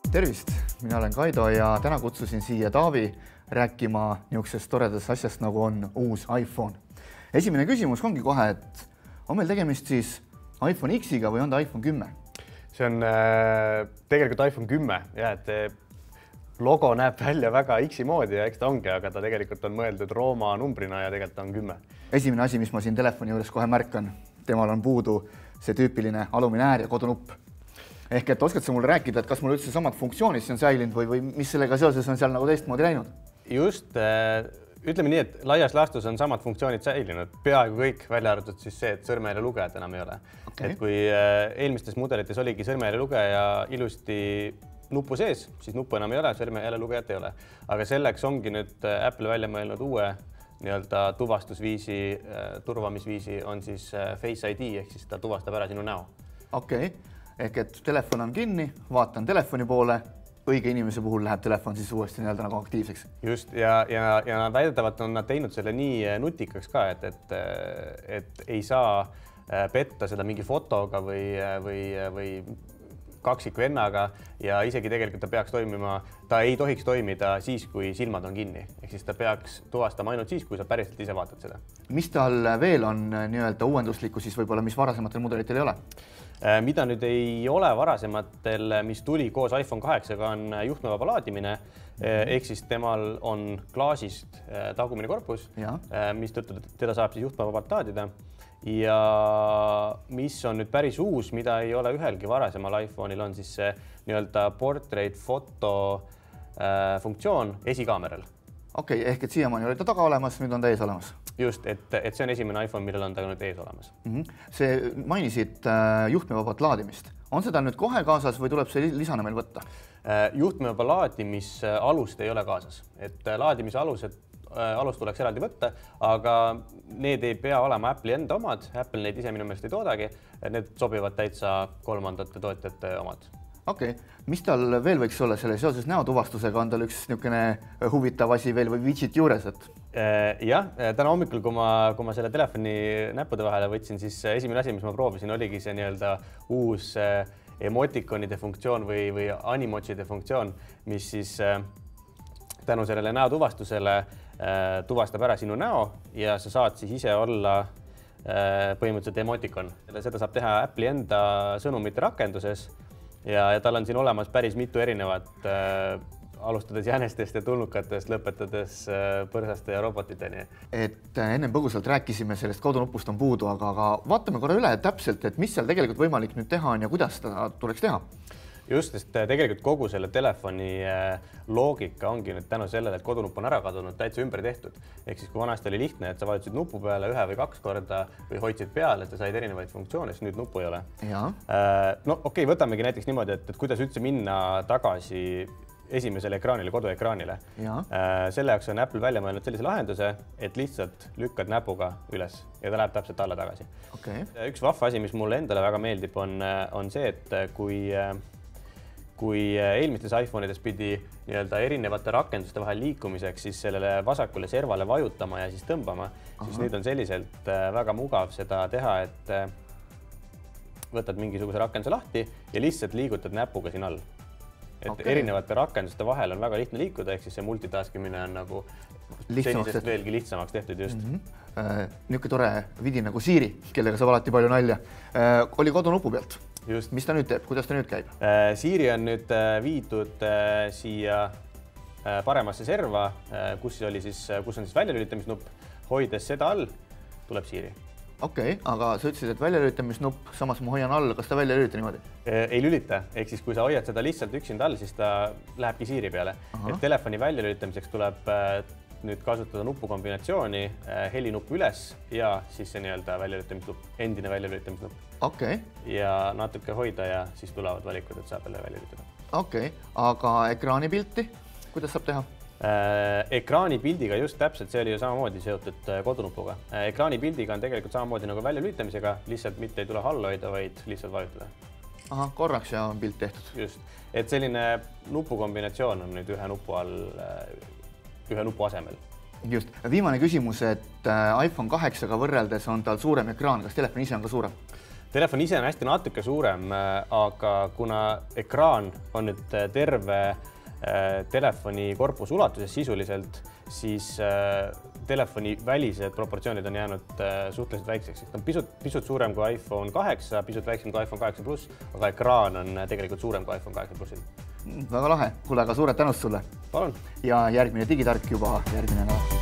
Tervist, mina olen Kaido ja täna kutsusin siia Taavi rääkima niisugusest toredast asjast, nagu on uus iPhone. Esimene küsimus ongi kohe, et on meil tegemist siis iPhone X-iga või on ta iPhone 10? See on tegelikult iPhone 10 ja et logo näeb välja väga X-i moodi ja eks ta ongi, aga ta tegelikult on mõeldud Rooma numbrina ja tegelikult on 10. Esimene asi, mis ma siin telefoni juures kohe märkan, temal on puudu see tüüpiline alumine äär ja kodunupp. Ehk et oskad sa mulle rääkida, et kas mul üldse samad funktsioonid on säilinud või mis sellega seoses on seal nagu teistmoodi läinud? Just, ütleme nii, et laias laastus on samad funktsioonid säilinud. Peaaegu kõik, välja arvatud siis see, et sõrmejälje lugejad enam ei ole. Okay. Et kui eelmistes mudelites oligi sõrmejälje lugeja ilusti nupu sees, siis nuppu enam ei ole, sõrmejälje lugejat ei ole. Aga selleks ongi nüüd Apple välja mõelnud uue tuvastusviisi, turvamisviisi on siis Face ID, ehk siis ta tuvastab ära sinu näo. Okei. Ehk et telefon on kinni, vaatan telefoni poole, õige inimese puhul läheb telefon siis uuesti nagu aktiivseks. Just, ja väidetavalt on nad teinud selle nii nutikaks ka, et ei saa petta seda mingi fotoga või kaksikvennaga ja isegi tegelikult ta peaks toimima, ta ei tohiks toimida siis, kui silmad on kinni. Ehk siis ta peaks tuvastama ainult siis, kui sa päriselt ise vaatad seda. Mis tal veel on uuenduslikku siis võib-olla, mis varasematel mudelitel ei ole? Mida nüüd ei ole varasematel, mis tuli koos iPhone 8-ga, on juhtmevaba laadimine, ehk siis temal on klaasist tagumine korpus, mis tõttu teda saab siis juhtmevabalt laadida. Ja mis on nüüd päris uus, mida ei ole ühelgi varasemal iPhone'il, on siis see portrait foto funktsioon esikaameral. Okei, ehk et siiamaani oli ta taga olemas, nüüd on ta ees olemas. Just, et see on esimene iPhone, millel on ta nüüd ees olemas. See mainisid juhtmevabat laadimist. On seda nüüd kohe kaasas või tuleb see lisana meil võtta? Juhtmevaba laadimise alust ei ole kaasas. Et laadimise alust tuleks eraldi võtta, aga need ei pea olema Apple'i enda omad. Apple neid ise minu meelest ei toodagi. Need sobivad täitsa kolmandate tootjate omad. Okei. Mis tal veel võiks olla selle seoses näotuvastusega? On tal üks niisugune huvitav asi veel või widget juures? Jah, täna hommikul, kui ma selle telefoni näppude vahele võtsin, siis esimene asi, mis ma proovisin, oligi see uus emotikonide funktsioon või animotside funktsioon, mis siis tänu sellele näotuvastusele tuvastab ära sinu näo ja sa saad siis ise olla põhimõtteliselt emotikon. Seda saab teha Apple'i enda sõnumite rakenduses ja tal on siin olemas päris mitu erinevat, alustades jänestest ja tulnukatest, lõpetades põrsaste ja robotiteni. Et ennem põgusalt rääkisime sellest kodunupust on puudu, aga vaatame korra üle täpselt, et mis seal tegelikult võimalik nüüd teha on ja kuidas ta tuleks teha. Just, sest tegelikult kogu selle telefoni loogika ongi nüüd tänu sellele, et kodunupp on ära kadunud, täitsa ümber tehtud. Ehk siis kui vanasti oli lihtne, et sa vajutasid nupu peale 1 või 2 korda või hoidsid peale, et sa said erinevaid funktsioone, siis nüüd nuppu ei ole. No okei, võtamegi näiteks niimoodi, et kuidas üldse minna tagasi esimesele ekraanile, koduekraanile. Selle jaoks on Apple välja mõelnud sellise lahenduse, et lihtsalt lükkad näpuga üles ja ta läheb täpselt alla tagasi. Üks vahva asi, mis mulle endale väga meeldib, on see, et kui eelmistes iPhone'ides pidi erinevate rakenduste vahel liikumiseks siis sellele vasakule servale vajutama ja siis tõmbama, siis nüüd on selliselt väga mugav seda teha, et võtad mingisuguse rakenduse lahti ja lihtsalt liigutad näpuga siin all. Et erinevate rakenduste vahel on väga lihtne liikuda, ehk siis see multitaskimine on nagu senisest veelgi lihtsamaks tehtud just. Niisugune tore vidi nagu Siri, kellega saab alati palju nalja, oli kodunupu pealt. Just. Mis ta nüüd teeb? Kuidas ta nüüd käib? Siri on nüüd viidud siia paremasse serva, kus on siis väljalülitamisnupp. Hoides seda all, tuleb Siri. Okei, aga sa ütlesid, et väljalülitamisnupp, samas ma hoian all, kas ta välja lülita niimoodi? Ei lülita, ehk siis kui sa hoiad seda lihtsalt üksinda all, siis ta lähebki Siri peale. Et telefoni väljalülitamiseks tuleb nüüd kasutada nupukombinatsiooni, helinupp üles ja siis see väljalülitamisnupp, endine väljalülitamisnupp. Ja natuke hoida ja siis tulevad valikud, et saab jälle väljalülitada. Okei, aga ekraanipilti, kuidas saab teha? Ekraanipildiga just täpselt, see oli ju samamoodi seotud kodunupuga. Ekraanipildiga on tegelikult samamoodi nagu väljalülitamisega, lihtsalt mitte ei tule all hoida, vaid lihtsalt vajutada. Korraks ja on pilt tehtud. Just, et selline nupukombinatsioon on nüüd ühe nupu all, ühe nupu asemel. Just. Viimane küsimus, et iPhone 8-ga võrreldes on tal suurem ekraan. Kas telefon ise on ka suurem? Telefon ise on hästi natuke suurem, aga kuna ekraan on nüüd terve telefoni korpuse ulatuses sisuliselt, siis telefoni välised proportsioonid on jäänud suhteliselt väikseks. Ta on pisut suurem kui iPhone 8, pisut väiksem kui iPhone 8 Plus, aga ekraan on tegelikult suurem kui iPhone 8 Plusil. Väga lahe. Kuule, aga suured tänust sulle. Palun. Ja järgmine digitark juba järgmine nädal.